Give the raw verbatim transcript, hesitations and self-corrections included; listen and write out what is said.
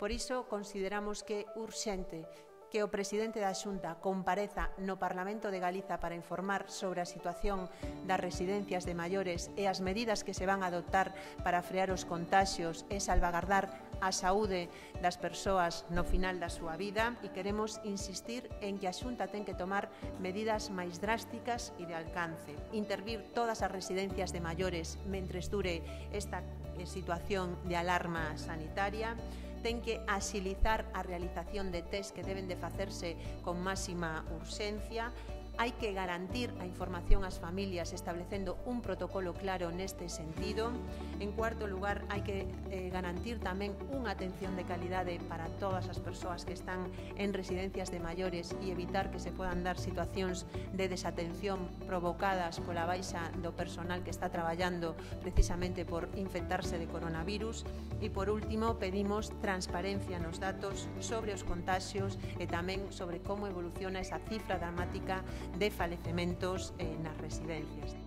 Por iso, consideramos que é urxente que o presidente da Xunta compareza no Parlamento de Galiza para informar sobre a situación das residencias de maiores e as medidas que se van a adoptar para frear os contaxios e salvagardar a saúde das persoas no final da súa vida, e queremos insistir en que a Xunta ten que tomar medidas máis drásticas e de alcance. Intervir todas as residencias de maiores mentres dure esta situación de alarma sanitaria. Ten que axilizar a realización de test que deben de facerse con máxima urxencia. Hai que garantir a información ás familias establecendo un protocolo claro neste sentido. En cuarto lugar, hai que eh, garantir tamén unha atención de calidade para todas as persoas que están en residencias de maiores e evitar que se podan dar situacións de desatención provocadas pola baixa do personal que está traballando precisamente por infectarse de coronavirus. E por último, pedimos transparencia nos datos sobre os contaxios e tamén sobre como evoluciona esa cifra dramática de falecementos nas residencias.